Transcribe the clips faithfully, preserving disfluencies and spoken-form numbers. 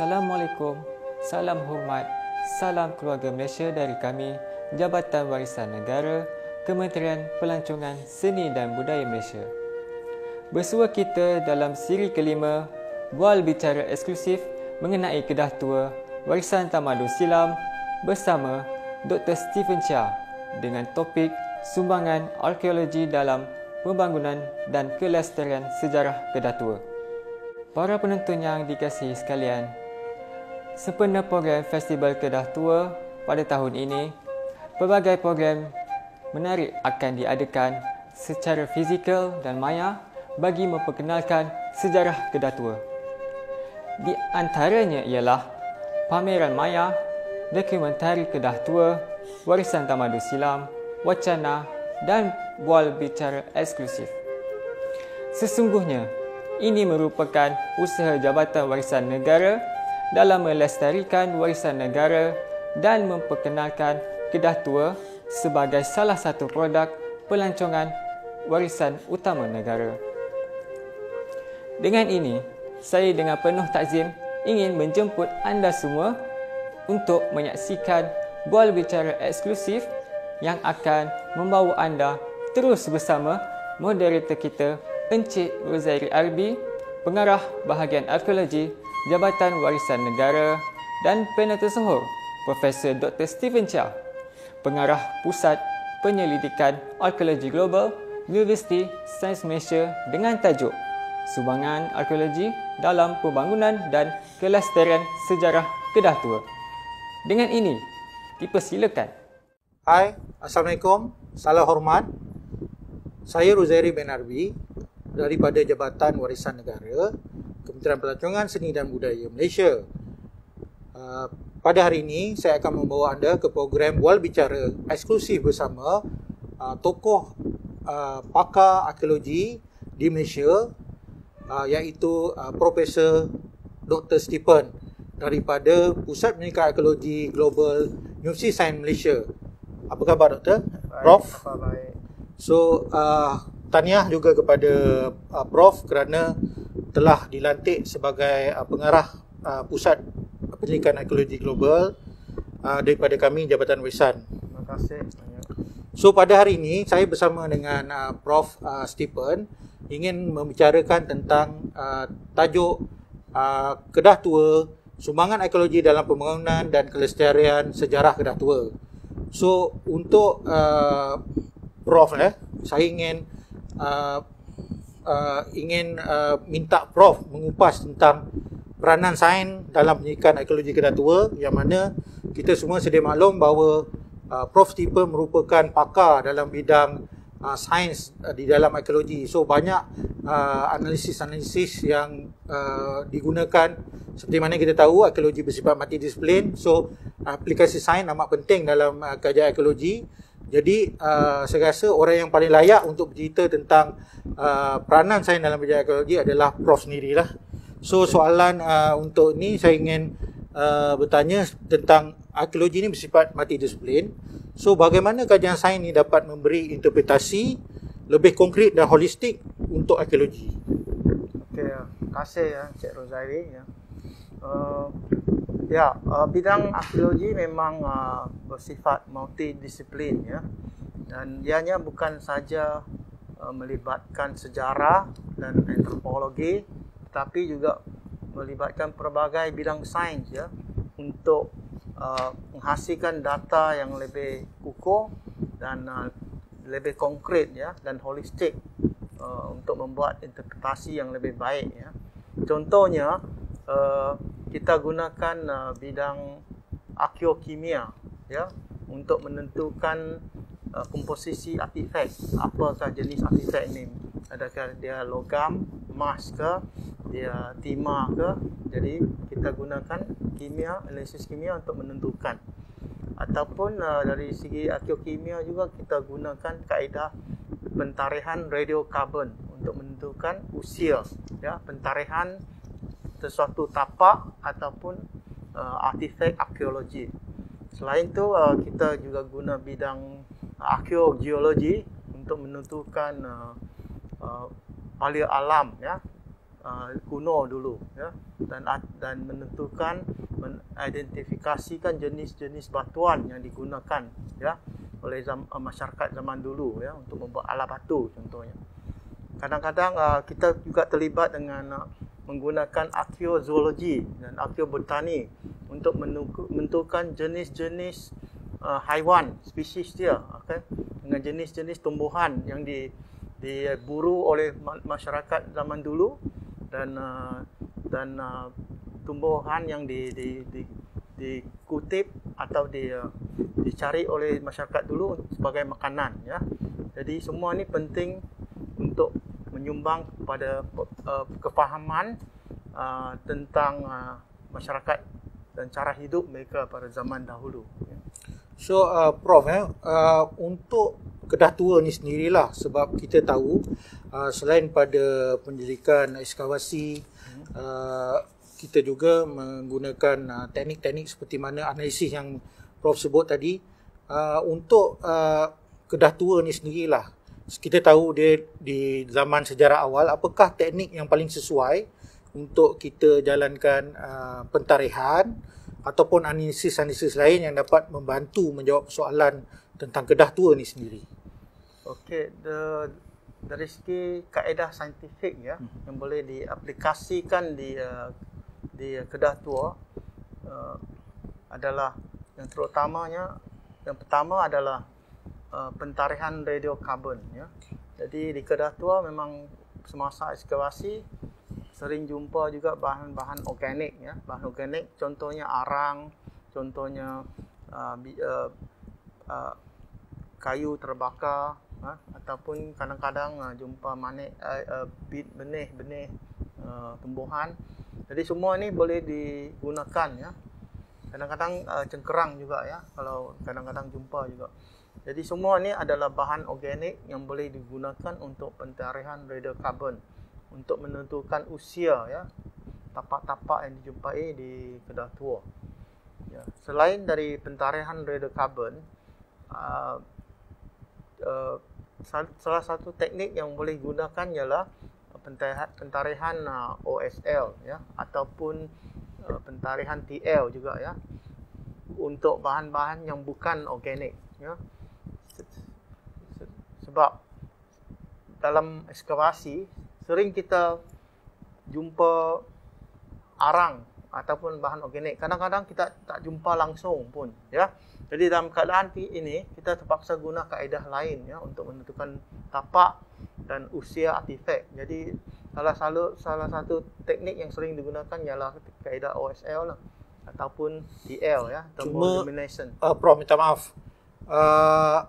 Assalamualaikum, salam hormat, salam keluarga Malaysia dari kami, Jabatan Warisan Negara, Kementerian Pelancongan Seni dan Budaya Malaysia. Bersua kita dalam siri kelima, Bual Bicara Eksklusif mengenai Kedah Tua, Warisan Tamadun Silam bersama Doktor Stephen Chia dengan topik Sumbangan Arkeologi dalam Pembangunan dan Kelestarian Sejarah Kedah Tua. Para penonton yang dikasihi sekalian, sempena program Festival Kedah Tua pada tahun ini, pelbagai program menarik akan diadakan secara fizikal dan maya bagi memperkenalkan sejarah Kedah Tua. Di antaranya ialah pameran maya, dokumentari Kedah Tua, Warisan Tamadun Silam, wacana dan bual bicara eksklusif. Sesungguhnya, ini merupakan usaha Jabatan Warisan Negara dalam melestarikan warisan negara dan memperkenalkan Kedah Tua sebagai salah satu produk pelancongan warisan utama negara. Dengan ini, saya dengan penuh takzim ingin menjemput anda semua untuk menyaksikan bual bicara eksklusif yang akan membawa anda terus bersama moderator kita Encik Rosairi Arbi, Pengarah Bahagian Arkeologi Jabatan Warisan Negara, dan panel tersohor Profesor Doktor Stephen Chia, Pengarah Pusat Penyelidikan Arkeologi Global Universiti Sains Malaysia dengan tajuk Sumbangan Arkeologi dalam Pembangunan dan Kelestarian Sejarah Kedah Tua. Dengan ini, dipersilakan. Hai, Assalamualaikum, salam hormat. Saya Rosairi bin Arbi daripada Jabatan Warisan Negara, Kementerian Pelancongan Seni dan Budaya Malaysia. Uh, pada hari ini, saya akan membawa anda ke program Bual Bicara eksklusif bersama uh, tokoh uh, pakar arkeologi di Malaysia, uh, iaitu uh, Profesor Doktor Stephen daripada Pusat Penyelidikan Arkeologi Global Universiti Sains Malaysia. Apa khabar, Doktor? Baik, Prof? apa baik. So, uh, tahniah juga kepada uh, Prof kerana telah dilantik sebagai uh, pengarah uh, Pusat Penyelidikan Arkeologi Global uh, daripada kami Jabatan Warisan. Terima kasih banyak. So, pada hari ini saya bersama dengan uh, Prof uh, Stephen ingin membicarakan tentang uh, tajuk uh, Kedah Tua, Sumbangan Arkeologi dalam Pembangunan dan Kelestarian Sejarah Kedah Tua. So, untuk uh, Prof eh, saya ingin uh, uh, ingin uh, minta Prof mengupas tentang peranan sains dalam penyelidikan arkeologi Kedah Tua, yang mana kita semua sedia maklum bahawa uh, Prof Stephen merupakan pakar dalam bidang uh, sains uh, di dalam arkeologi. So, banyak uh, analisis-analisis yang uh, digunakan. Seperti mana kita tahu, arkeologi bersifat multidisiplin. So, aplikasi sains amat penting dalam uh, kajian arkeologi. Jadi, uh, saya rasa orang yang paling layak untuk bercerita tentang uh, peranan sains dalam bidang arkeologi adalah Prof sendirilah. So, soalan uh, untuk ni saya ingin uh, bertanya tentang arkeologi ini bersifat multidisiplin. So, bagaimana kajian sains ini dapat memberi interpretasi lebih konkret dan holistik untuk arkeologi? Okey, terima kasih ya, Cik Rosairi. Ya, uh, ya uh, bidang arkeologi memang uh, bersifat multidisiplin ya, dan ianya bukan saja uh, melibatkan sejarah dan antropologi, tetapi juga melibatkan pelbagai bidang sains ya, untuk uh, menghasilkan data yang lebih kukuh dan uh, lebih konkret ya, dan holistik uh, untuk membuat interpretasi yang lebih baik ya. Contohnya, uh, kita gunakan uh, bidang arkeokimia ya, untuk menentukan uh, komposisi artifak. Apakah jenis artifak ini? Adakah dia logam, emas ke, dia timah ke? Jadi kita gunakan kimia, analisis kimia untuk menentukan. Ataupun uh, dari segi arkeokimia juga kita gunakan kaedah pentarihan radiokarbon untuk menentukan usia ya, pentarihan sesuatu tapak ataupun uh, artifak arkeologi. Selain itu, uh, kita juga guna bidang arkeogeologi untuk menentukan uh, uh, palia alam ya, uh, kuno dulu, ya, dan dan menentukan mengidentifikasikan jenis-jenis batuan yang digunakan, ya, oleh zam, uh, masyarakat zaman dulu, ya, untuk membuat alat batu contohnya. Kadang-kadang uh, kita juga terlibat dengan uh, menggunakan arkeozoologi dan arkeobotani untuk menentukan jenis-jenis uh, haiwan, spesies dia, okay? Dengan jenis-jenis tumbuhan yang di, diburu oleh masyarakat zaman dulu, dan uh, dan uh, tumbuhan yang di, di, di, dikutip atau di, uh, dicari oleh masyarakat dulu sebagai makanan, ya. Jadi semua ini penting untuk menyumbang kepada uh, kefahaman uh, tentang uh, masyarakat dan cara hidup mereka pada zaman dahulu. So, uh, Prof, eh, uh, untuk Kedah Tua ni sendirilah, sebab kita tahu uh, selain pada penyelidikan ekskavasi, hmm. uh, kita juga menggunakan uh, teknik-teknik seperti mana analisis yang Prof sebut tadi. Uh, untuk uh, Kedah Tua ni sendirilah, kita tahu dia di zaman sejarah awal, apakah teknik yang paling sesuai untuk kita jalankan uh, pentarihan ataupun analisis-analisis lain yang dapat membantu menjawab soalan tentang Kedah Tua ni sendiri? Okey, the, dari segi kaedah saintifik, ya, hmm. yang boleh diaplikasikan di uh, di Kedah Tua uh, adalah yang terutamanya, yang pertama adalah Uh, pentarihan radiokarbon, ya. Jadi di Kedah Tua memang semasa ekskavasi sering jumpa juga bahan-bahan organik, ya. Bahan organik contohnya arang, contohnya uh, uh, uh, kayu terbakar, uh, ataupun kadang-kadang uh, jumpa manik uh, uh, benih-benih uh, tumbuhan. Jadi semua ini boleh digunakan, ya. Kadang-kadang uh, cengkerang juga, ya, kalau kadang-kadang jumpa juga. Jadi semua ini adalah bahan organik yang boleh digunakan untuk pentarihan radiokarbon untuk menentukan usia, ya, tapak-tapak yang dijumpai di Kedah Tua. Ya. Selain dari pentarihan radiokarbon, uh, uh, salah satu teknik yang boleh digunakan ialah pentarihan, pentarihan uh, O S L, ya, ataupun uh, pentarihan T L juga, ya, untuk bahan-bahan yang bukan organik, ya. Sebab dalam ekskavasi sering kita jumpa arang ataupun bahan organik. Kadang-kadang kita tak jumpa langsung pun, ya. Jadi dalam keadaan ini kita terpaksa guna kaedah lain, ya, untuk menentukan tapak dan usia artifak. Jadi salah satu salah satu teknik yang sering digunakan ialah kaedah O S L lah, ataupun T L, ya, thermoillumination. Uh, Prof, minta maaf. Uh,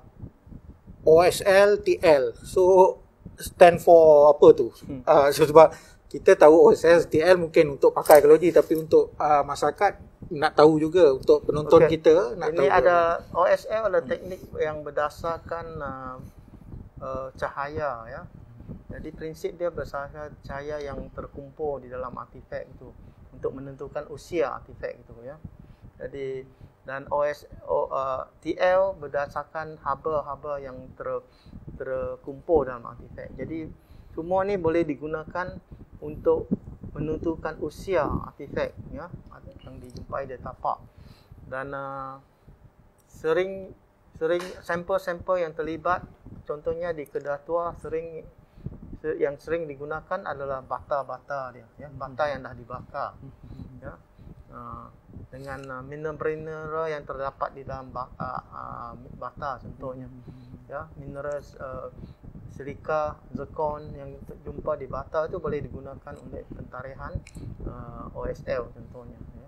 O S L, T L. So stand for apa tu? Hmm. Uh, so, sebab kita tahu O S L, T L mungkin untuk pakai ekologi, tapi untuk uh, masyarakat nak tahu juga, untuk penonton okay. kita nak ini tahu. Ini ada juga. O S L adalah teknik yang berdasarkan uh, uh, cahaya, ya. Jadi prinsip dia berdasarkan cahaya yang terkumpul di dalam artifak itu untuk menentukan usia artifak itu, ya. Jadi dan O S O, uh, T L berdasarkan haba-haba yang ter, terkumpul dalam artifak. Jadi semua ni boleh digunakan untuk menentukan usia artifak, ya, yang dijumpai di tapak. Dan uh, sering sering sampel-sampel yang terlibat, contohnya di Kedah Tua sering yang sering digunakan adalah bata-bata dia, ya, bata yang dah dibakar, ya. Uh, dengan uh, mineral-mineral yang terdapat di dalam bata, uh, bata contohnya, ya, mineral uh, silika, zircon yang jumpa di bata itu boleh digunakan untuk pentarihan uh, O S L contohnya, ya.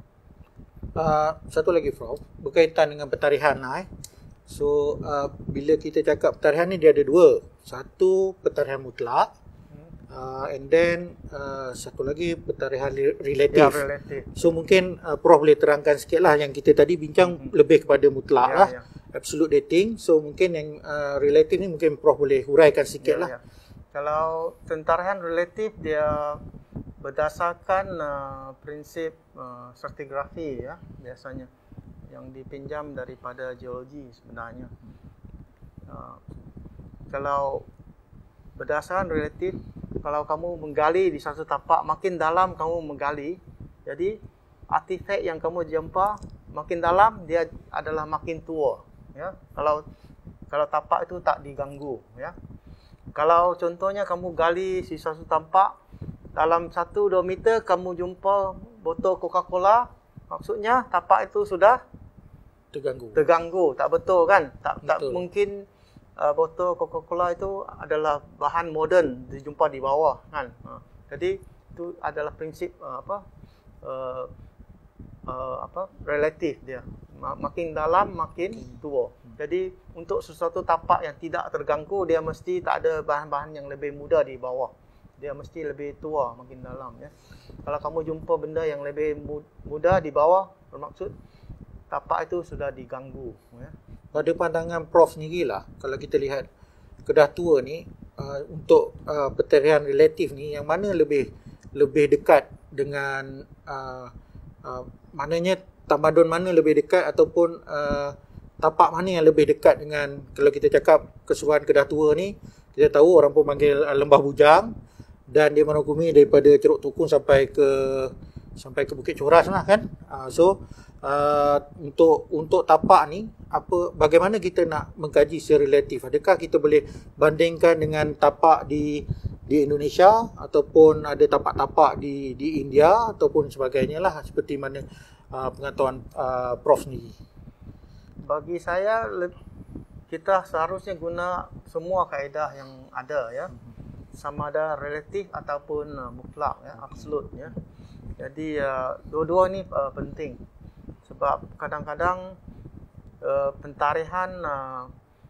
Uh, satu lagi, Prof, berkaitan dengan pentarihan lah, eh. So uh, bila kita cakap pentarihan ni dia ada dua. Satu pentarihan mutlak, Uh, and then uh, satu lagi pentarihan relatif. Ya, relatif. So mungkin uh, Prof boleh terangkan sikit lah, yang kita tadi bincang hmm. lebih kepada mutlak ya, lah, ya. Absolute dating. So mungkin yang uh, relatif ni mungkin Prof boleh huraikan sikit ya, lah. Ya. Kalau pentarihan relatif dia berdasarkan uh, prinsip uh, stratigrafi, ya, biasanya yang dipinjam daripada geologi sebenarnya. Uh, kalau berdasarkan relatif, kalau kamu menggali di satu tapak, makin dalam kamu menggali, jadi artifak yang kamu jumpa makin dalam dia adalah makin tua. Ya, kalau kalau tapak itu tak diganggu. Ya, kalau contohnya kamu gali di satu tapak dalam satu dua meter kamu jumpa botol Coca-Cola, maksudnya tapak itu sudah terganggu. Terganggu, tak betul kan? Tak betul. Tak mungkin uh, botol Coca-Cola itu adalah bahan moden dijumpa di bawah kan. Uh, jadi itu adalah prinsip uh, apa? Uh, uh, apa? Relatif dia. Makin dalam makin tua. Jadi untuk sesuatu tapak yang tidak terganggu, dia mesti tak ada bahan-bahan yang lebih muda di bawah. Dia mesti lebih tua makin dalam ya. Kalau kamu jumpa benda yang lebih muda di bawah, bermaksud tapak itu sudah diganggu ya. Pada pandangan Prof sendirilah, kalau kita lihat kedah tua ni uh, untuk uh, pertarian relatif ni, yang mana lebih lebih dekat dengan uh, uh, maknanya tamadun mana lebih dekat, ataupun uh, tapak mana yang lebih dekat dengan, kalau kita cakap keseluruhan kedah tua ni, kita tahu orang pun panggil uh, Lembah Bujang, dan dia merangkumi daripada Ceruk Tukung sampai ke sampai ke Bukit Coras lah kan. Uh, so uh, untuk untuk tapak ni, apa bagaimana kita nak mengkaji secara relatif? Adakah kita boleh bandingkan dengan tapak di di Indonesia, ataupun ada tapak-tapak di di India ataupun sebagainya lah, seperti mana uh, pengetahuan uh, Prof sendiri? Bagi saya, kita seharusnya guna semua kaedah yang ada ya, sama ada relatif ataupun uh, mutlak ya, absolut ya. Jadi uh, dua-dua ni uh, penting, sebab kadang-kadang uh, pentarihan uh,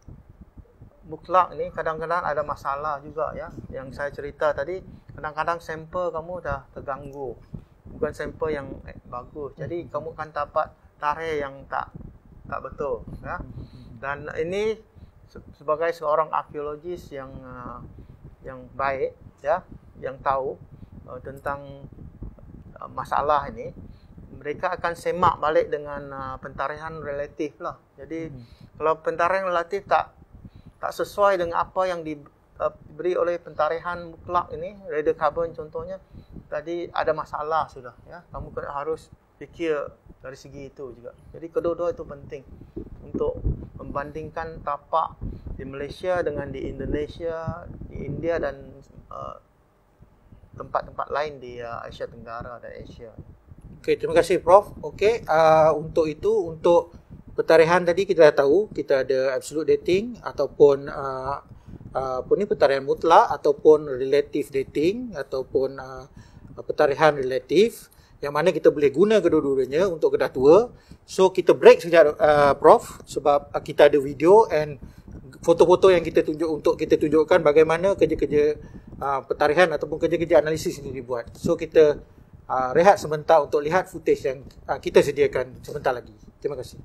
mutlak ni kadang-kadang ada masalah juga ya. Yang saya cerita tadi, kadang-kadang sampel kamu dah terganggu, bukan sampel yang eh, bagus. Jadi kamu kan dapat tarikh yang tak tak betul ya. Dan ini sebagai seorang arkeologis yang uh, yang baik ya, yang tahu uh, tentang uh, masalah ini, mereka akan semak balik dengan uh, pentarihan relatif lah. Jadi hmm. kalau pentarihan relatif tak tak sesuai dengan apa yang diberi uh, oleh pentarihan mutlak ini, radiocarbon contohnya, tadi ada masalah sudah ya. Kamu harus fikir dari segi itu juga. Jadi kedua-dua itu penting untuk membandingkan tapak di Malaysia dengan di Indonesia, di India dan uh, tempat-tempat lain di uh, Asia Tenggara dan Asia. Okey, terima kasih Prof. Okey, uh, untuk itu, untuk pentarihan tadi kita dah tahu, kita ada absolute dating ataupun uh, uh, apa ni, pentarihan mutlak ataupun relative dating ataupun uh, pentarihan relatif, yang mana kita boleh guna kedua-duanya untuk kedah tua. So kita break sekejap uh, Prof, sebab uh, kita ada video and foto-foto yang kita tunjuk untuk kita tunjukkan bagaimana kerja-kerja uh, pentarihan ataupun kerja-kerja analisis ini dibuat. So kita uh, rehat sebentar untuk lihat footage yang uh, kita sediakan sebentar lagi. Terima kasih.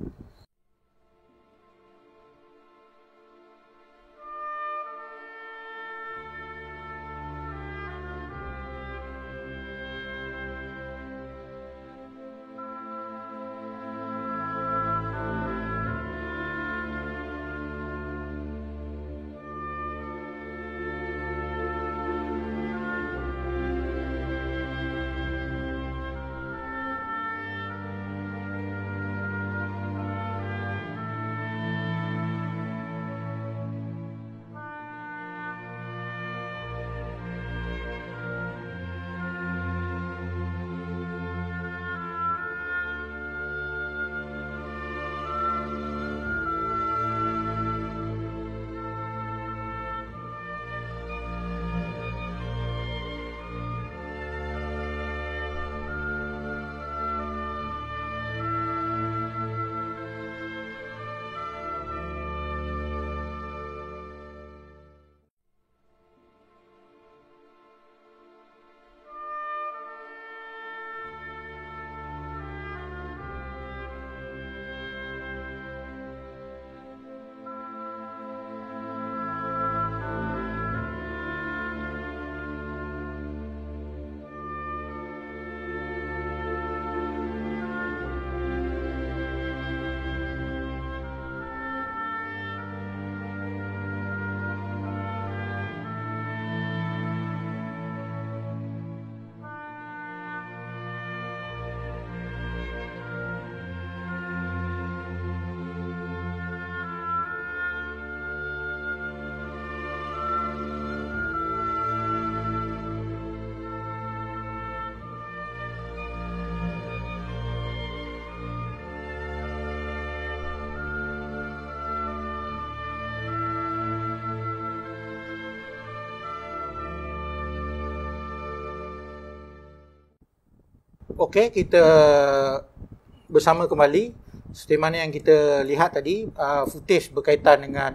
okey, kita bersama kembali. Seperti mana yang kita lihat tadi, uh, footage berkaitan dengan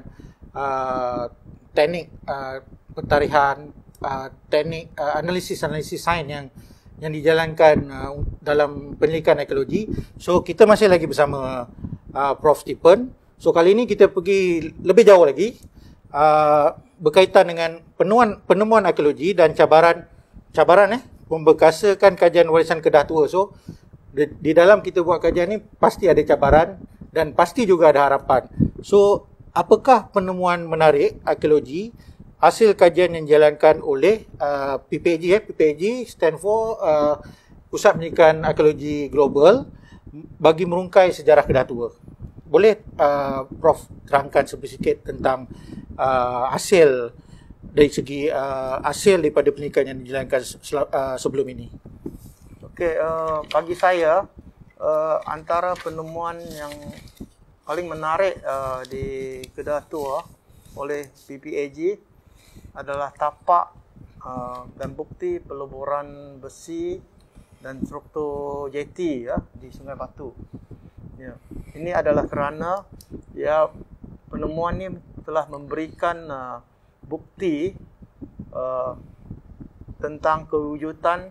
uh, teknik uh, pentarihan, uh, teknik uh, analisis-analisis sains yang yang dijalankan uh, dalam penelitian ekologi. So kita masih lagi bersama uh, Prof Stephen. So kali ini kita pergi lebih jauh lagi uh, berkaitan dengan penemuan penemuan arkeologi dan cabaran cabaran eh memberkasakan kajian warisan Kedah tua. So di, di dalam kita buat kajian ni pasti ada cabaran dan pasti juga ada harapan. So apakah penemuan menarik arkeologi hasil kajian yang dijalankan oleh uh, P P A G, eh? P P A G stand for uh, Pusat Pendidikan Arkeologi Global bagi merungkai sejarah Kedah tua. Boleh uh, Prof terangkan sedikit tentang uh, hasil dari segi uh, hasil daripada penelitian yang dijalankan uh, sebelum ini? Okey, uh, bagi saya uh, antara penemuan yang paling menarik uh, di Kedah tua oleh P P A G adalah tapak uh, dan bukti peleburan besi dan struktur jeti ya di Sungai Batu. Ya. Ini adalah kerana ya penemuan ini telah memberikan uh, bukti uh, tentang kewujudan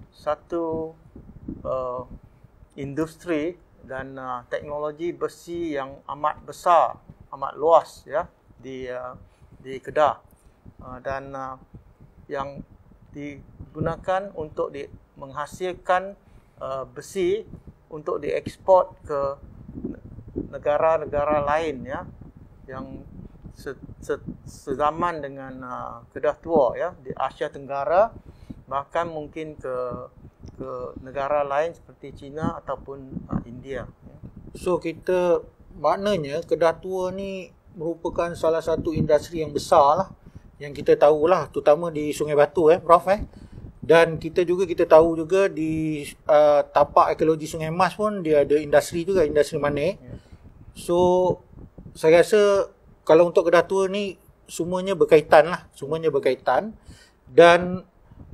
satu uh, industri dan uh, teknologi besi yang amat besar, amat luas ya di uh, di Kedah. Uh, dan uh, yang digunakan untuk di, menghasilkan uh, besi untuk diekspor ke negara-negara lain ya yang se, se, sezaman dengan uh, Kedah tua ya di Asia Tenggara, bahkan mungkin ke ke negara lain seperti China ataupun uh, India ya. So kita maknanya Kedah tua ni merupakan salah satu industri yang besar lah yang kita tahulah, terutama di Sungai Batu eh Prof eh. Dan kita juga kita tahu juga di uh, tapak arkeologi Sungai Mas pun dia ada industri juga, industri manik. So saya rasa kalau untuk Kedah tua ni semuanya berkaitan lah, semuanya berkaitan. Dan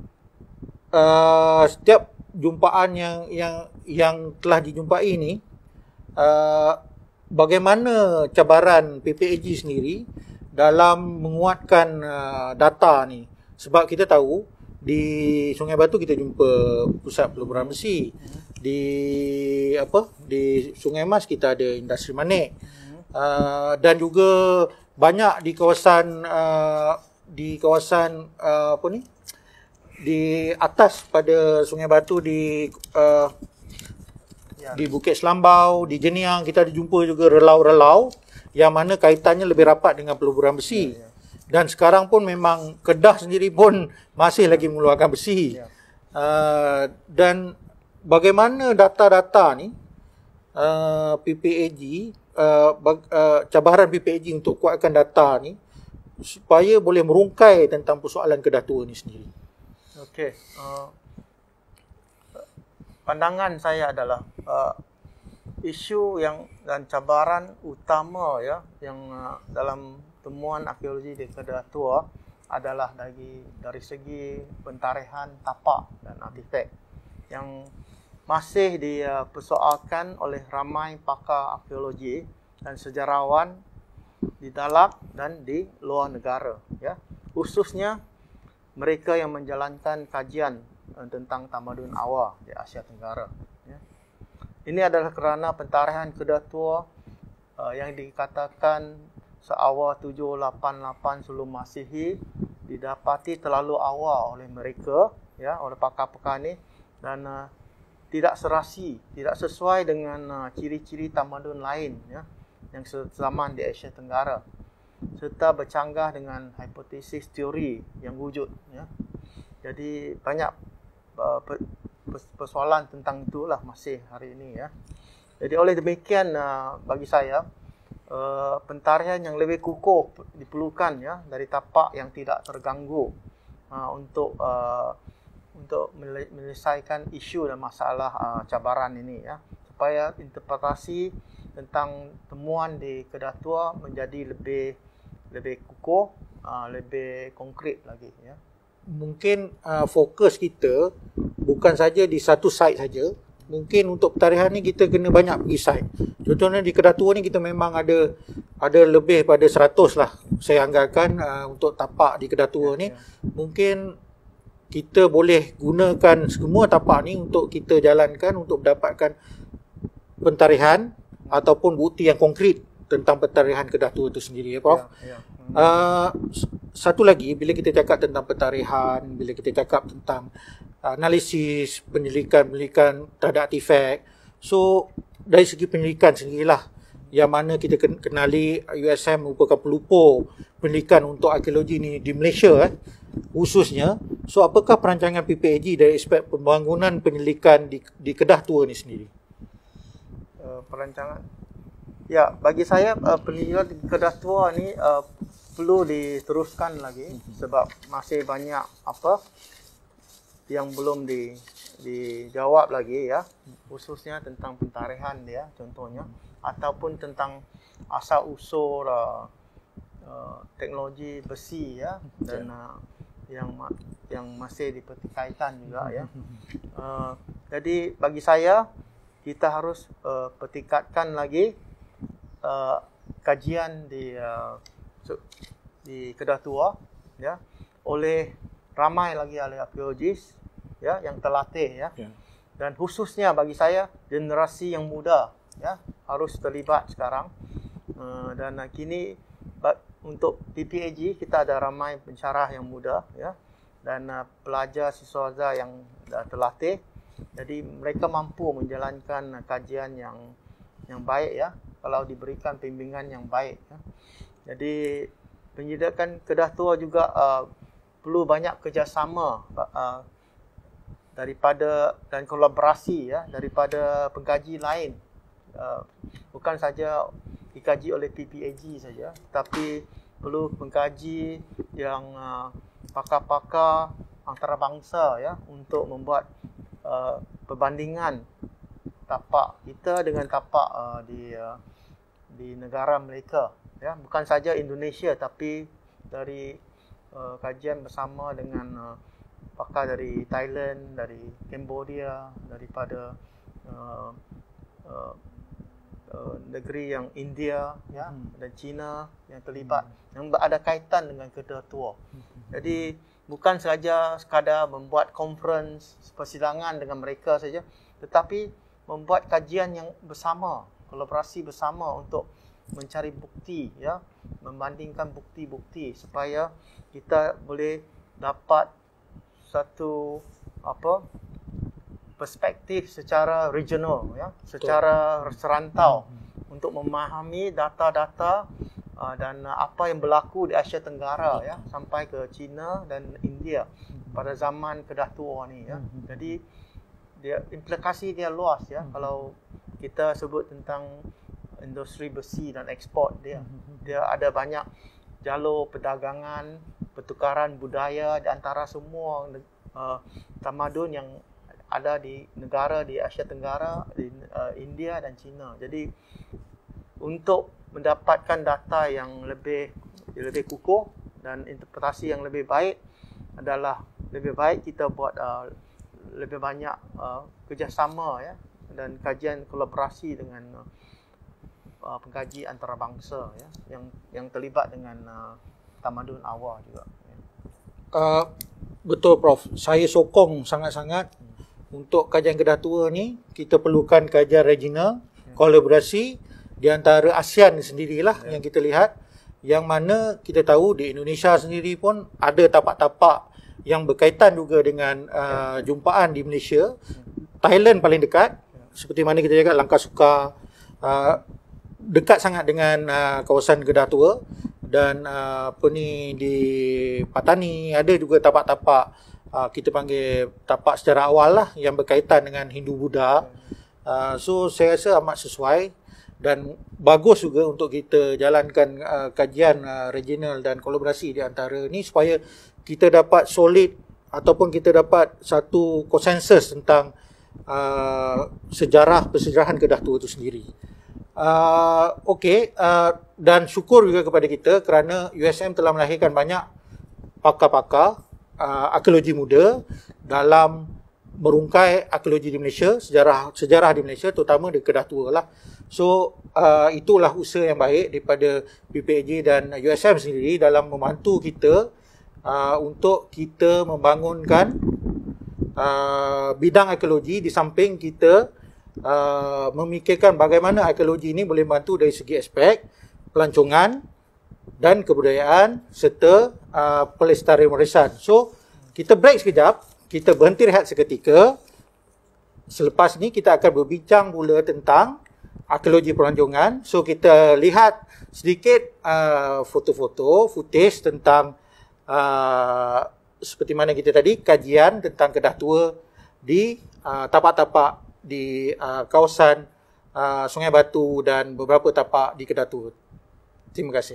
uh, setiap jumpaan yang yang yang telah dijumpai ni, uh, bagaimana cabaran P P A G sendiri dalam menguatkan uh, data ni. Sebab kita tahu di Sungai Batu kita jumpa pusat peleburan besi, di apa di Sungai Mas kita ada industri manik, uh, dan juga banyak di kawasan uh, di kawasan uh, apa ni di atas pada Sungai Batu di uh, ya. di Bukit Selambau, di Jeniang kita ada jumpa juga relau-relau yang mana kaitannya lebih rapat dengan peleburan besi. Ya, ya. Dan sekarang pun memang Kedah sendiri pun masih lagi mengeluarkan besi. Ya. Uh, dan bagaimana data-data ni uh, P P A G, uh, bag, uh, cabaran P P A G untuk kuatkan data ni supaya boleh merungkai tentang persoalan Kedah tua ni sendiri. Okey. Uh, pandangan saya adalah uh, isu yang dan cabaran utama ya yang uh, dalam temuan arkeologi di Kedah tua adalah dari dari segi pentarihan tapak dan artifak yang masih dipersoalkan oleh ramai pakar arkeologi dan sejarawan di dalam dan di luar negara ya, khususnya mereka yang menjalankan kajian uh, tentang tamadun awal di Asia Tenggara ya. Ini adalah kerana pentarihan Kedah tua uh, yang dikatakan seawal tujuh lapan lapan sebelum Masihi didapati terlalu awal oleh mereka ya, oleh pakar-pakar ni, dan uh, tidak serasi, tidak sesuai dengan uh, ciri-ciri tamadun lain ya yang sezaman di Asia Tenggara, serta bercanggah dengan hipotesis teori yang wujud ya. Jadi banyak uh, persoalan tentang itulah masih hari ini ya. Jadi oleh demikian uh, bagi saya uh, pentarihan yang lebih kukuh diperlukan ya dari tapak yang tidak terganggu uh, untuk uh, untuk menyelesaikan isu dan masalah uh, cabaran ini ya, supaya interpretasi tentang temuan di Kedah tua menjadi lebih lebih kukuh, uh, lebih konkret lagi ya. mungkin uh, fokus kita bukan saja di satu site saja. Mungkin untuk pentarihan ni kita kena banyak pergi site. Contohnya di Kedah Tua ni kita memang ada ada lebih pada seratus lah saya anggarkan uh, untuk tapak di Kedah Tua ni. Mungkin kita boleh gunakan semua tapak ni untuk kita jalankan untuk mendapatkan pentarihan ataupun bukti yang konkret tentang pentarihan Kedah Tua itu sendiri ya Prof. Ya, ya. Uh, satu lagi, bila kita cakap tentang pentarihan, bila kita cakap tentang analisis, penyelidikan-penyelidikan terhadap artifak, so dari segi penyelidikan sendirilah yang mana kita kenali U S M merupakan pelupur penyelidikan untuk arkeologi ni di Malaysia eh, khususnya. So apakah perancangan P P A G dari aspek pembangunan penyelidikan di, di Kedah Tua ni sendiri? Uh, perancangan, ya bagi saya uh, penyelidikan di Kedah Tua ni uh, perlu diteruskan lagi sebab masih banyak apa yang belum di, dijawab lagi ya, khususnya tentang pentarihan dia contohnya, ataupun tentang asal usul uh, uh, teknologi besi ya, dan uh, yang yang masih dipertikaikan juga ya. Uh, jadi bagi saya kita harus uh, pertikatkan lagi uh, kajian di uh, di Kedah Tua ya, oleh ramai lagi ahli arkeologis ya yang terlatih ya. ya. Dan khususnya bagi saya generasi yang muda ya harus terlibat sekarang. Uh, dan uh, kini untuk P P A G kita ada ramai pensyarah yang muda ya, dan uh, pelajar siswaza yang dah terlatih. Jadi mereka mampu menjalankan uh, kajian yang yang baik ya kalau diberikan bimbingan yang baik ya. Jadi penyelidikan Kedah Tua juga uh, perlu banyak kerjasama uh, daripada dan kolaborasi ya daripada pengkaji lain, uh, bukan saja dikaji oleh P P A G saja, tapi perlu pengkaji yang uh, pakar-pakar antarabangsa ya untuk membuat uh, perbandingan tapak kita dengan tapak uh, di uh, di negara mereka ya, bukan saja Indonesia tapi dari uh, kajian bersama dengan uh, pakar dari Thailand, dari Cambodia, daripada uh, uh, uh, negeri yang India ya, hmm. dan China yang terlibat, hmm. yang ada kaitan dengan Kedah Tua. Hmm. Jadi bukan saja sekadar membuat conference persidangan dengan mereka saja, tetapi membuat kajian yang bersama, kolaborasi bersama untuk mencari bukti ya, membandingkan bukti-bukti supaya kita boleh dapat satu apa perspektif secara regional ya, secara serantau hmm. untuk memahami data-data uh, dan uh, apa yang berlaku di Asia Tenggara ya, sampai ke China dan India hmm. pada zaman Kedah Tua ni ya. Hmm. Jadi dia implikasi dia luas ya, hmm. kalau kita sebut tentang industri besi dan ekspor dia. Hmm. Dia ada banyak jalur perdagangan, pertukaran budaya di antara semua uh, tamadun yang ada di negara di Asia Tenggara, di uh, India dan China. Jadi untuk mendapatkan data yang lebih lebih kukuh dan interpretasi yang lebih baik adalah lebih baik kita buat uh, lebih banyak uh, kerjasama ya, dan kajian kolaborasi dengan uh, Uh, pengkaji antarabangsa ya, yang yang terlibat dengan uh, tamadun awal juga. Ya. Uh, betul Prof. Saya sokong sangat-sangat hmm. untuk kajian Kedah Tua ni kita perlukan kajian regional, hmm. kolaborasi di antara ASEAN sendirilah ya. Yang kita lihat, yang mana kita tahu di Indonesia sendiri pun ada tapak-tapak yang berkaitan juga dengan uh, ya. jumpaan di Malaysia. Hmm. Thailand paling dekat, ya. Seperti mana kita cakap Langkah Sukar, uh, dekat sangat dengan uh, kawasan Kedah Tua, dan uh, apa ni di Patani ada juga tapak-tapak uh, kita panggil tapak secara awal lah yang berkaitan dengan Hindu Buddha. Uh, so saya rasa amat sesuai dan bagus juga untuk kita jalankan uh, kajian uh, regional dan kolaborasi di antara ni supaya kita dapat solid ataupun kita dapat satu konsensus tentang uh, sejarah persejarahan Kedah Tua itu sendiri. Uh, Okey, uh, dan syukur juga kepada kita kerana U S M telah melahirkan banyak pakar-pakar uh, arkeologi muda dalam merungkai arkeologi di Malaysia, sejarah sejarah di Malaysia, terutama di Kedah Tua lah. So uh, itulah usaha yang baik daripada B P A J dan U S M sendiri dalam membantu kita uh, untuk kita membangunkan uh, bidang arkeologi, di samping kita uh, memikirkan bagaimana arkeologi ini boleh membantu dari segi aspek pelancongan dan kebudayaan serta uh, pelestarian warisan. So kita break sekejap, kita berhenti rehat seketika. Selepas ni kita akan berbincang pula tentang arkeologi pelancongan. So kita lihat sedikit uh, foto-foto, footage tentang uh, seperti mana kita tadi, kajian tentang Kedah Tua di uh, tapak-tapak di uh, kawasan uh, Sungai Batu dan beberapa tapak di Kedah Tua. Terima kasih.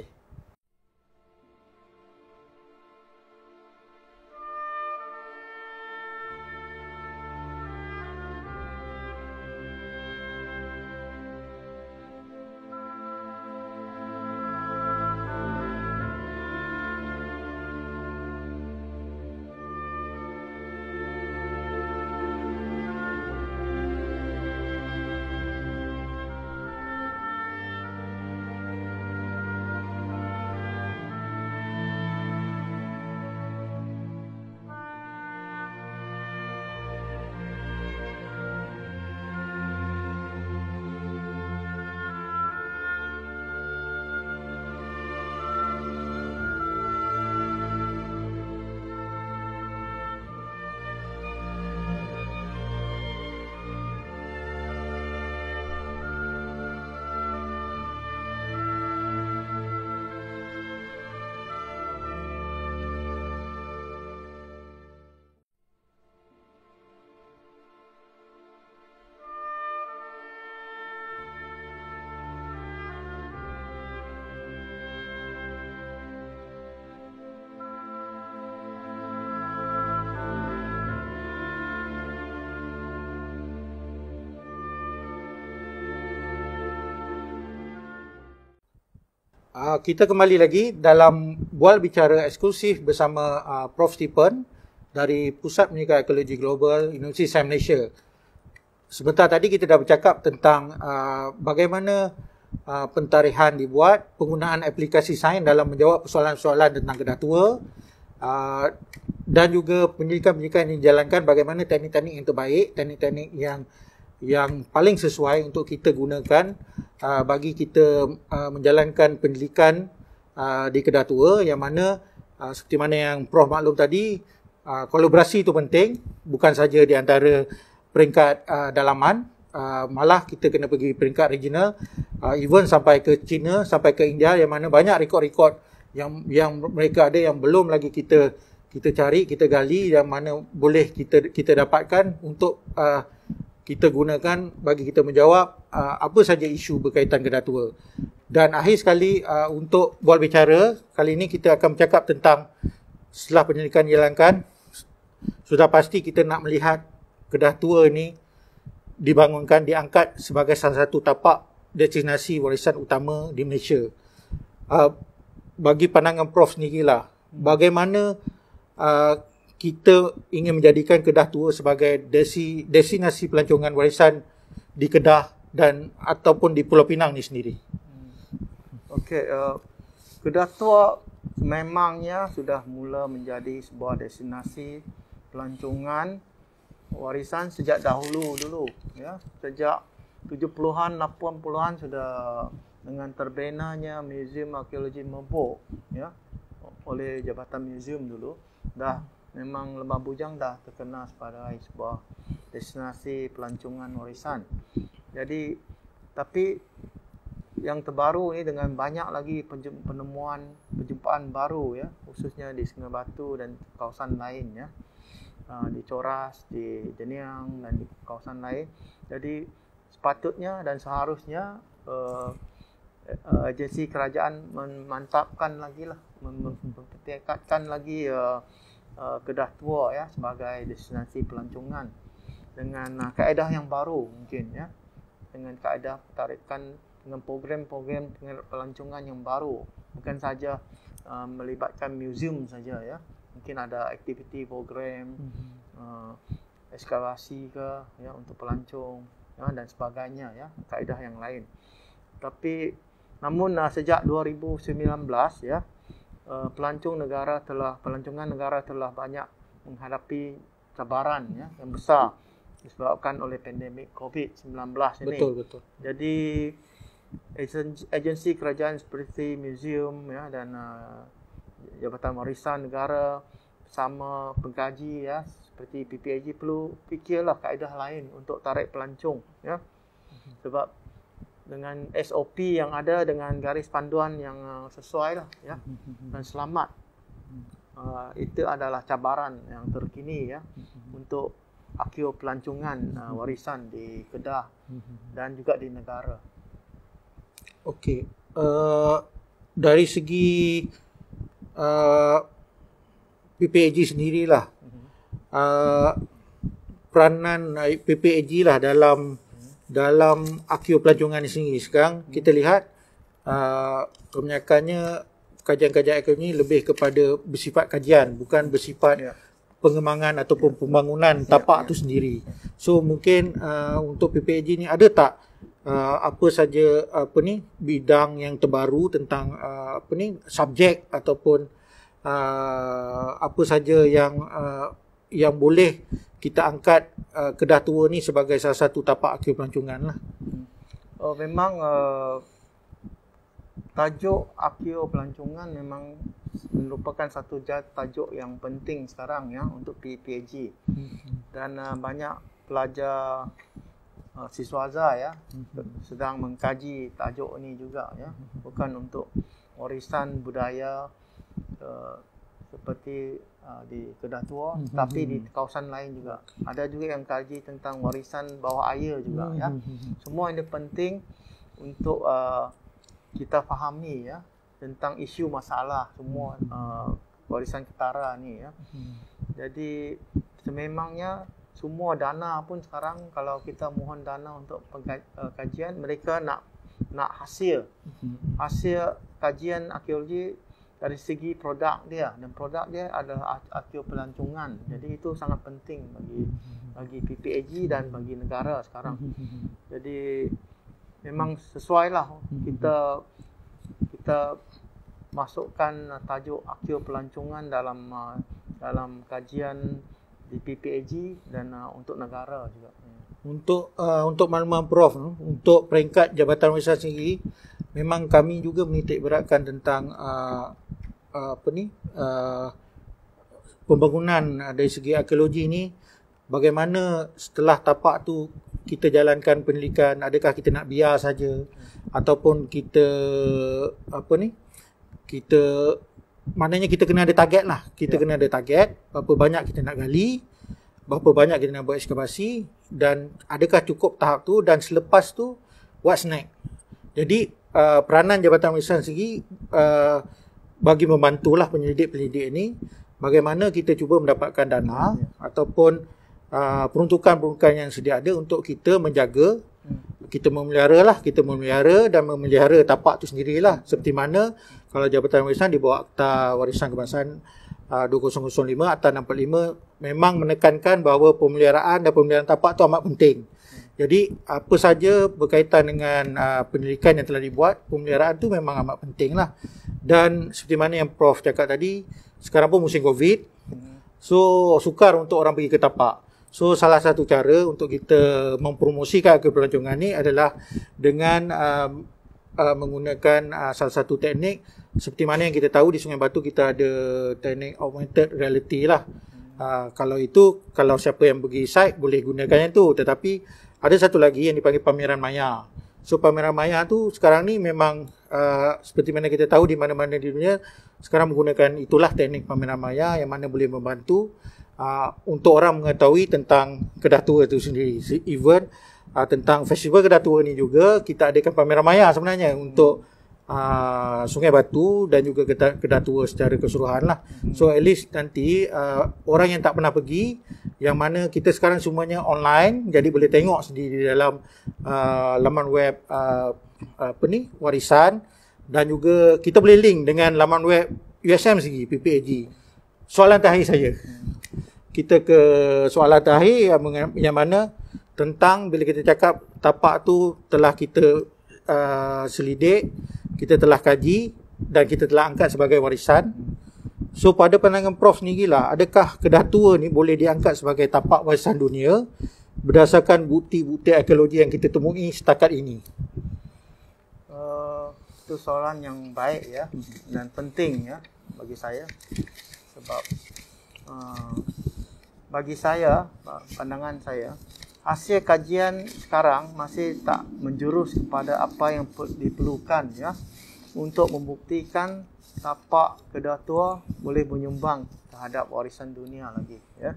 Uh, kita kembali lagi dalam bual bicara eksklusif bersama uh, Profesor Stephen dari Pusat Pendidikan Arkeologi Global Universiti Sains Malaysia. Sebentar tadi kita dah bercakap tentang uh, bagaimana uh, pentarihan dibuat, penggunaan aplikasi sains dalam menjawab persoalan-persoalan tentang Kedah Tua, uh, dan juga pendidikan-pendidikan yang dijalankan, bagaimana teknik-teknik yang terbaik, teknik-teknik yang yang paling sesuai untuk kita gunakan uh, bagi kita uh, menjalankan pendidikan uh, di Kedah Tua, yang mana uh, seperti mana yang Prof maklum tadi, uh, kolaborasi itu penting, bukan saja di antara peringkat uh, dalaman, uh, malah kita kena pergi peringkat regional, uh, even sampai ke China, sampai ke India, yang mana banyak rekod-rekod yang yang mereka ada yang belum lagi kita kita cari, kita gali, yang mana boleh kita kita dapatkan untuk uh, kita gunakan bagi kita menjawab uh, apa saja isu berkaitan Kedah Tua. Dan akhir sekali, uh, untuk bual bicara, kali ini kita akan bercakap tentang setelah penyelidikan dijalankan, sudah pasti kita nak melihat Kedah Tua ini dibangunkan, diangkat sebagai salah satu tapak destinasi warisan utama di Malaysia. Uh, bagi pandangan Prof sendirilah, bagaimana uh, kita ingin menjadikan Kedah Tua sebagai desi, destinasi pelancongan warisan di Kedah dan ataupun di Pulau Pinang ni sendiri. Okey, uh, Kedah Tua memangnya sudah mula menjadi sebuah destinasi pelancongan warisan sejak dahulu dulu, ya. Sejak tujuh puluhan, lapan puluhan sudah dengan terbinanya Museum Arkeologi Merbuk, ya, oleh Jabatan Museum dulu, dah memang Lembah Bujang dah terkenal sebagai sebuah destinasi pelancongan warisan. Jadi, tapi yang terbaru ni dengan banyak lagi penemuan, perjumpaan baru, ya, khususnya di Sungai Batu dan kawasan lain, ya, di Coras, di Jeniang dan di kawasan lain. Jadi sepatutnya dan seharusnya uh, uh, agensi kerajaan memantapkan lagi lah, mempertekadkan lagi uh, Uh, Kedah Tua, ya, sebagai destinasi pelancongan dengan uh, kaedah yang baru mungkin, ya, dengan kaedah tarikan, dengan program-program pelancongan yang baru, bukan saja uh, melibatkan museum saja, ya, mungkin ada aktiviti program, mm-hmm. uh, ekskavasi ke ya untuk pelancong ya, dan sebagainya ya, kaedah yang lain. Tapi namun uh, sejak dua ribu sembilan belas ya, uh, pelancong negara telah pelancongan negara telah banyak menghadapi cabaran ya yang besar disebabkan oleh pandemik covid sembilan belas ini. Betul, betul. Jadi agensi, agensi kerajaan seperti museum ya dan uh, Jabatan Warisan Negara bersama pengkaji ya seperti P P A G perlu fikirlah kaedah lain untuk tarik pelancong ya. Sebab dengan S O P yang ada, dengan garis panduan yang uh, sesuai lah ya dan selamat. Uh, itu adalah cabaran yang terkini ya untuk akio pelancongan uh, warisan di Kedah dan juga di negara. Okey, uh, dari segi uh, P P A G sendirilah, uh, peranan uh, P P A G lah dalam dalam akio pelancongan ini sendiri. Sekarang kita lihat uh, kebanyakannya kajian-kajian ekonomi lebih kepada bersifat kajian, bukan bersifat ya. pengembangan ataupun pembangunan tapak itu sendiri. So mungkin uh, untuk P P A G ni ada tak uh, apa saja apa ni bidang yang terbaru tentang uh, apa ni subjek ataupun uh, apa saja yang uh, yang boleh kita angkat uh, Kedah Tua ni sebagai salah satu tapak akio pelancongan lah. Oh, memang uh, tajuk akio pelancongan memang merupakan satu tajuk yang penting sekarang ya untuk P P A G. Dan uh, banyak pelajar uh, siswaza ya sedang mengkaji tajuk ini juga ya, bukan untuk warisan budaya uh, seperti uh, di Kedah Tua, tapi di kawasan lain juga. Ada juga yang kaji tentang warisan bawah air juga ya. Semua ini penting untuk uh, kita fahami ya tentang isu masalah semua uh, warisan ketara ni ya. Jadi sememangnya semua dana pun sekarang kalau kita mohon dana untuk kajian, mereka nak nak hasil hasil kajian arkeologi dari segi produk dia, dan produk dia adalah akio pelancongan. Jadi itu sangat penting bagi bagi P P A G dan bagi negara sekarang. Jadi memang sesuailah kita kita masukkan tajuk akio pelancongan dalam uh, dalam kajian di P P A G dan uh, untuk negara juga. Untuk uh, untuk makluman Prof, untuk peringkat Jabatan Warisan sendiri, memang kami juga menitik beratkan tentang uh, uh, apa ni uh, pembangunan dari segi arkeologi ni. Bagaimana setelah tapak tu kita jalankan pendidikan, adakah kita nak biar saja ataupun kita apa ni kita maknanya kita kena ada target lah. Kita ya. kena ada target berapa banyak kita nak gali, berapa banyak kita nak buat ekskavasi, dan adakah cukup tahap tu, dan selepas tu what's next. Jadi uh, peranan Jabatan Warisan sendiri uh, bagi membantulah penyelidik-penyelidik ini, bagaimana kita cuba mendapatkan dana ya. ataupun uh, peruntukan-peruntukan yang sedia ada untuk kita menjaga, hmm. kita memelihara lah, kita memelihara dan memelihara tapak tu sendirilah. Seperti mana kalau Jabatan Warisan di bawah Akta Warisan Kebangsaan uh, dua ribu lima, Akta enam puluh lima memang menekankan bahawa pemeliharaan dan pemeliharaan tapak tu amat penting. Jadi apa saja berkaitan dengan uh, pendidikan yang telah dibuat, pemeliharaan tu memang amat penting lah. Dan seperti mana yang Prof cakap tadi, sekarang pun musim Covid, so sukar untuk orang pergi ke tapak. So salah satu cara untuk kita mempromosikan kepelancongan ni adalah dengan uh, uh, menggunakan uh, salah satu teknik. Seperti mana yang kita tahu di Sungai Batu kita ada teknik augmented reality lah. Uh, kalau itu, kalau siapa yang pergi site boleh gunakan yang tu. Tetapi ada satu lagi yang dipanggil pameran maya. So pameran maya tu sekarang ni memang uh, seperti mana kita tahu di mana-mana di dunia sekarang menggunakan itulah teknik pameran maya yang mana boleh membantu uh, untuk orang mengetahui tentang Kedah Tua itu sendiri. Even uh, tentang festival Kedah Tua ni juga kita adakan pameran maya sebenarnya untuk Uh, Sungai Batu dan juga Kedah, Kedah Tua secara keseluruhan lah. So at least nanti uh, orang yang tak pernah pergi, yang mana kita sekarang semuanya online, jadi boleh tengok sendiri di dalam uh, laman web uh, apa ni warisan, dan juga kita boleh link dengan laman web U S M sendiri, P P A G. soalan terakhir saya. Kita ke soalan terakhir yang, yang mana tentang bila kita cakap tapak tu telah kita uh, selidik, kita telah kaji dan kita telah angkat sebagai warisan. So pada pandangan Prof sendirilah, adakah Kedah Tua ni boleh diangkat sebagai tapak warisan dunia berdasarkan bukti-bukti arkeologi yang kita temui setakat ini? Uh, itu soalan yang baik ya dan penting ya bagi saya, sebab uh, bagi saya, pandangan saya, hasil kajian sekarang masih tak menjurus kepada apa yang diperlukan ya untuk membuktikan tapak Kedah Tua boleh menyumbang terhadap warisan dunia lagi ya.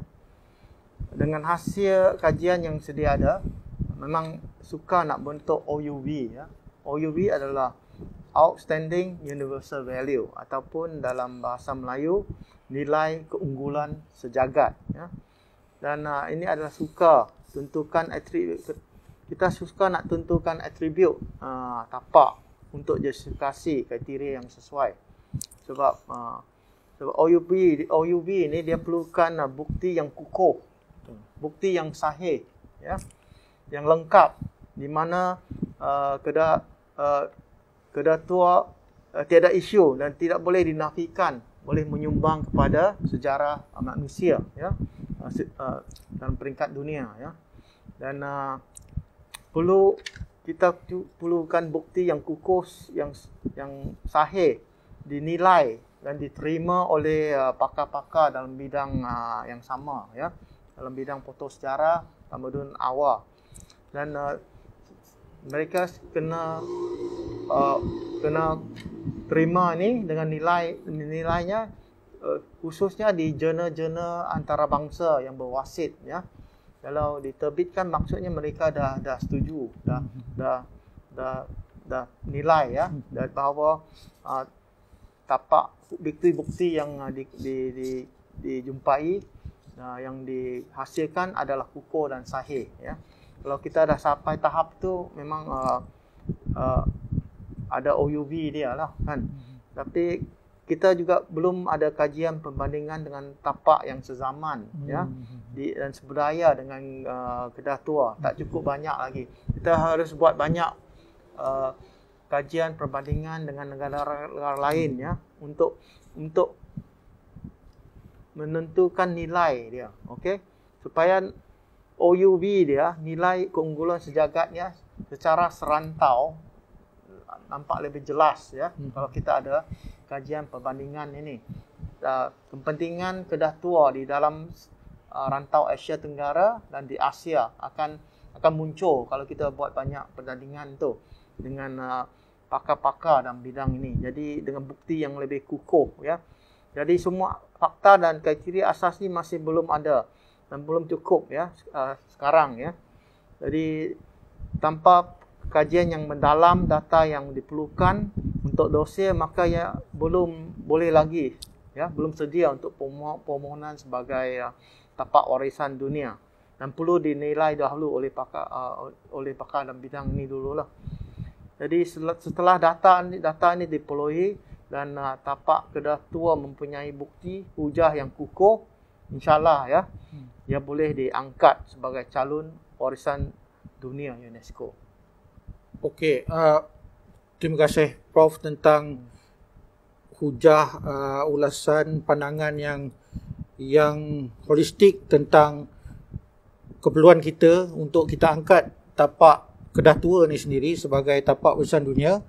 Dengan hasil kajian yang sedia ada, memang suka nak bentuk O U V ya. O U V adalah Outstanding Universal Value ataupun dalam bahasa Melayu nilai keunggulan sejagat ya. Dan uh, ini adalah suka tentukan atribut, kita suka nak tentukan atribut uh, tapak untuk justifikasi kriteria yang sesuai. Sebab uh, sebab O U V O U V ni dia perlukan uh, bukti yang kukuh, bukti yang sahih ya, yang lengkap, di mana uh, Kedah uh, Kedah Tua uh, tiada isu dan tidak boleh dinafikan, boleh menyumbang kepada sejarah uh, manusia ya, uh, uh, dalam peringkat dunia ya. Dan uh, perlu kita perlukan bukti yang kukuh, yang yang sahih, dinilai dan diterima oleh uh, pakar-pakar dalam bidang uh, yang sama ya, dalam bidang foto sejarah, tamadun awal. Dan uh, mereka kena uh, kena terima ni dengan nilai nilainya uh, khususnya di jurnal-jurnal antarabangsa yang berwasit ya. Kalau diterbitkan, maksudnya mereka dah dah setuju, dah dah dah dah nilai ya, dan bahawa uh, tapak bukti-bukti yang uh, di, di, di, dijumpai uh, yang dihasilkan adalah kukuh dan sahih ya. Kalau kita dah sampai tahap tu, memang uh, uh, ada O U V dia lah kan. Tapi kita juga belum ada kajian perbandingan dengan tapak yang sezaman hmm. ya, di, dan sebudaya dengan uh, Kedah Tua. Tak cukup banyak lagi. Kita harus buat banyak uh, kajian perbandingan dengan negara-negara lain ya, untuk untuk menentukan nilai dia, okey, supaya O U V dia, nilai keunggulan sejagatnya secara serantau nampak lebih jelas ya. Hmm. Kalau kita ada kajian perbandingan ini, uh, kepentingan Kedah Tua di dalam uh, rantau Asia Tenggara dan di Asia akan akan muncul kalau kita buat banyak perbandingan tu dengan uh, pakar-pakar dalam bidang ini. Jadi dengan bukti yang lebih kukuh ya. Jadi semua fakta dan kriteria asas ni masih belum ada dan belum cukup ya uh, sekarang ya. Jadi tanpa kajian yang mendalam, data yang diperlukan untuk dosia, maka ya belum boleh lagi ya, belum sedia untuk permohonan sebagai uh, tapak warisan dunia, dan perlu dinilai dahulu oleh pakar uh, oleh pakar dalam bidang ini dululah. Jadi setelah data data ini diperoleh dan uh, tapak Kedah Tua mempunyai bukti hujah yang kukuh, insyaAllah ya, hmm. ia boleh diangkat sebagai calon warisan dunia UNESCO. Okey, uh, terima kasih Prof tentang hujah uh, ulasan pandangan yang yang holistik tentang keperluan kita untuk kita angkat tapak Kedah Tua ni sendiri sebagai tapak warisan dunia.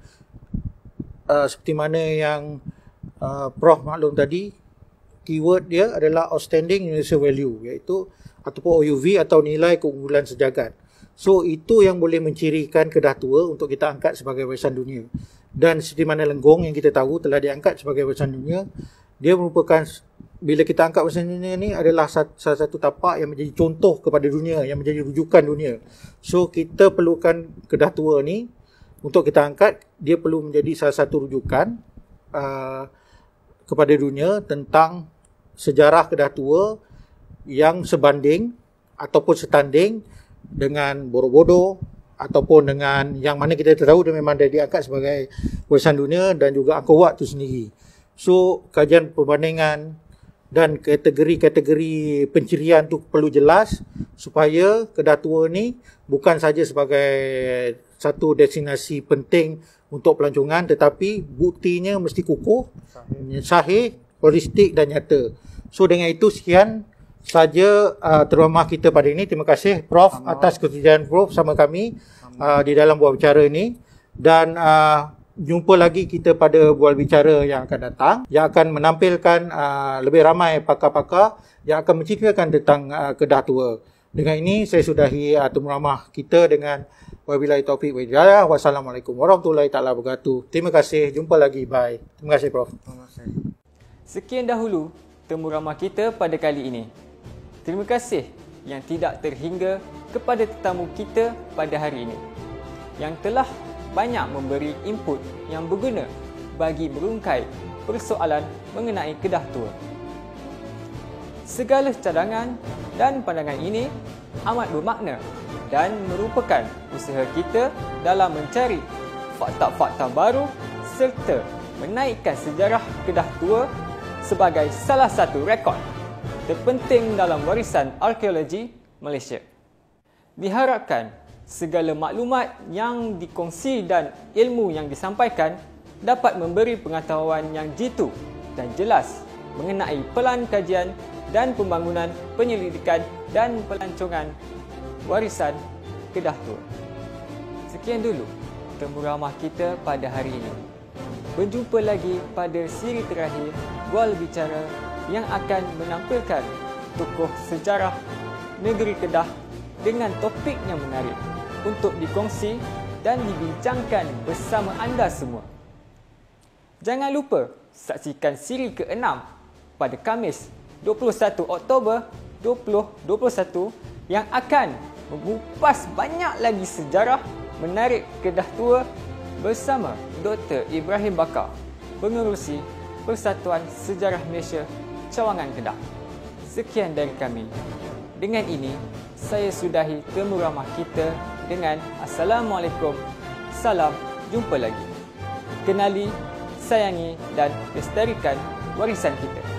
Uh, seperti mana yang uh, Prof maklum tadi, keyword dia adalah Outstanding Universal Value, iaitu ataupun O U V atau nilai keunggulan sejagat. So itu yang boleh mencirikan Kedah Tua untuk kita angkat sebagai warisan dunia. Dan seperti mana Lenggong yang kita tahu telah diangkat sebagai warisan dunia, dia merupakan, bila kita angkat warisan dunia ni adalah salah satu tapak yang menjadi contoh kepada dunia, yang menjadi rujukan dunia. So kita perlukan Kedah Tua ni untuk kita angkat, dia perlu menjadi salah satu rujukan uh, kepada dunia tentang sejarah Kedah Tua yang sebanding ataupun setanding dengan Borobudur ataupun dengan yang mana kita tahu dia memang dah diangkat sebagai warisan dunia, dan juga Angkor Wat tu sendiri. So kajian perbandingan dan kategori-kategori pencirian tu perlu jelas supaya Kedah Tua ni bukan saja sebagai satu destinasi penting untuk pelancongan, tetapi buktinya mesti kukuh, sahih, sahih holistik dan nyata. So dengan itu sekian saja uh, teruamah kita pada ini. Terima kasih Prof Sama. atas kesediaan Prof sama kami uh, di dalam buat bicara ini, dan uh, jumpa lagi kita pada bual bicara yang akan datang yang akan menampilkan uh, lebih ramai pakar-pakar yang akan menceritakan tentang uh, Kedah Tua. Dengan ini saya sudahi uh, temu ramah kita dengan wabillahi taufiq wal hidayah. Wassalamualaikum warahmatullahi taala wabarakatuh. Terima kasih, jumpa lagi, bye. Terima kasih Prof. Terima kasih. Sekian dahulu temu ramah kita pada kali ini. Terima kasih yang tidak terhingga kepada tetamu kita pada hari ini yang telah banyak memberi input yang berguna bagi merungkai persoalan mengenai Kedah Tua. Segala cadangan dan pandangan ini amat bermakna dan merupakan usaha kita dalam mencari fakta-fakta baru serta menaikkan sejarah Kedah Tua sebagai salah satu rekod terpenting dalam warisan arkeologi Malaysia. Diharapkan segala maklumat yang dikongsi dan ilmu yang disampaikan dapat memberi pengetahuan yang jitu dan jelas mengenai pelan kajian dan pembangunan penyelidikan dan pelancongan warisan Kedah Tua. Sekian dulu temu ramah kita pada hari ini. Berjumpa lagi pada siri terakhir Bual Bicara yang akan menampilkan tokoh sejarah negeri Kedah dengan topik yang menarik untuk dikongsi dan dibincangkan bersama anda semua. Jangan lupa saksikan siri keenam pada Khamis dua puluh satu Oktober dua ribu dua puluh satu yang akan mengupas banyak lagi sejarah menarik Kedah Tua bersama Doktor Ibrahim Bakar, Pengerusi Persatuan Sejarah Malaysia Cawangan Kedah. Sekian dari kami. Dengan ini, saya sudahi temu ramah kita dengan Assalamualaikum. Salam jumpa lagi. Kenali, sayangi dan lestarikan warisan kita.